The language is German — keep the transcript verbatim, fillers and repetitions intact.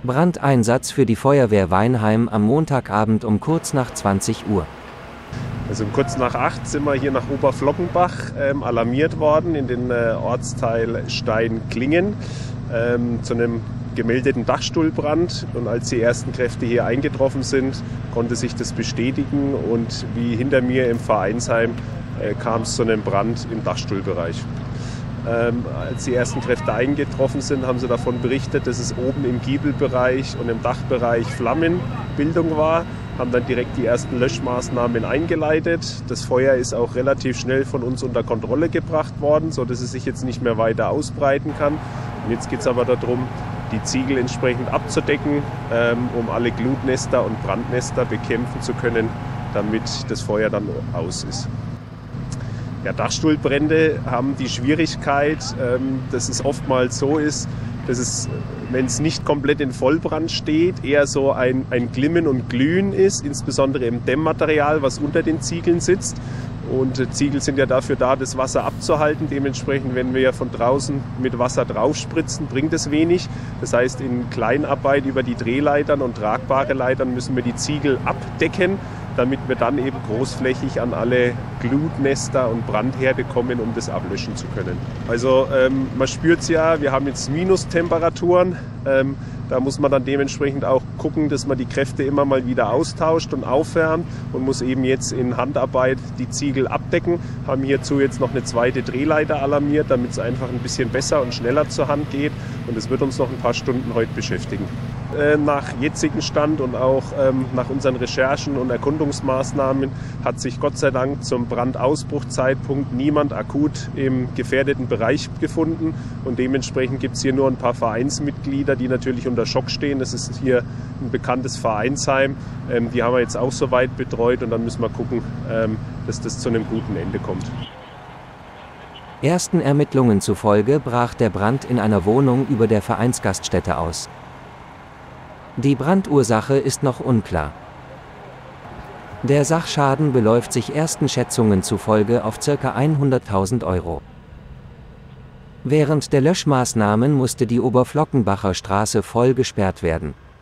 Brandeinsatz für die Feuerwehr Weinheim am Montagabend um kurz nach zwanzig Uhr. Also um kurz nach acht sind wir hier nach Oberflockenbach ähm, alarmiert worden in den äh, Ortsteil Steinklingen ähm, zu einem gemeldeten Dachstuhlbrand. Und als die ersten Kräfte hier eingetroffen sind, konnte sich das bestätigen. Und wie hinter mir im Vereinsheim äh, kam es zu einem Brand im Dachstuhlbereich. Ähm, als die ersten Kräfte eingetroffen sind, haben sie davon berichtet, dass es oben im Giebelbereich und im Dachbereich Flammenbildung war, haben dann direkt die ersten Löschmaßnahmen eingeleitet. Das Feuer ist auch relativ schnell von uns unter Kontrolle gebracht worden, sodass es sich jetzt nicht mehr weiter ausbreiten kann. Und jetzt geht es aber darum, die Ziegel entsprechend abzudecken, ähm, um alle Glutnester und Brandnester bekämpfen zu können, damit das Feuer dann aus ist. Ja, Dachstuhlbrände haben die Schwierigkeit, ähm, dass es oftmals so ist, dass es, wenn es nicht komplett in Vollbrand steht, eher so ein, ein Glimmen und Glühen ist, insbesondere im Dämmmaterial, was unter den Ziegeln sitzt. Und äh, Ziegel sind ja dafür da, das Wasser abzuhalten. Dementsprechend, wenn wir ja von draußen mit Wasser draufspritzen, bringt es wenig. Das heißt, in Kleinarbeit über die Drehleitern und tragbare Leitern müssen wir die Ziegel abdecken, damit wir dann eben großflächig an alle Glutnester und Brandherde kommen, um das ablöschen zu können. Also ähm, man spürt es ja, wir haben jetzt Minustemperaturen. Ähm, da muss man dann dementsprechend auch gucken, dass man die Kräfte immer mal wieder austauscht und aufwärmt und muss eben jetzt in Handarbeit die Ziegel abdecken. Haben hierzu jetzt noch eine zweite Drehleiter alarmiert, damit es einfach ein bisschen besser und schneller zur Hand geht. Und es wird uns noch ein paar Stunden heute beschäftigen. Äh, nach jetzigem Stand und auch ähm, nach unseren Recherchen und Erkundungsmaßnahmen hat sich Gott sei Dank zum Brandausbruchzeitpunkt niemand akut im gefährdeten Bereich gefunden. Und dementsprechend gibt es hier nur ein paar Vereinsmitglieder, die natürlich unter Schock stehen. Das ist hier ein bekanntes Vereinsheim. Ähm, die haben wir jetzt auch soweit betreut und dann müssen wir gucken, ähm, dass das zu einem guten Ende kommt. Ersten Ermittlungen zufolge brach der Brand in einer Wohnung über der Vereinsgaststätte aus. Die Brandursache ist noch unklar. Der Sachschaden beläuft sich ersten Schätzungen zufolge auf ca. hunderttausend Euro. Während der Löschmaßnahmen musste die Oberflockenbacher Straße voll gesperrt werden.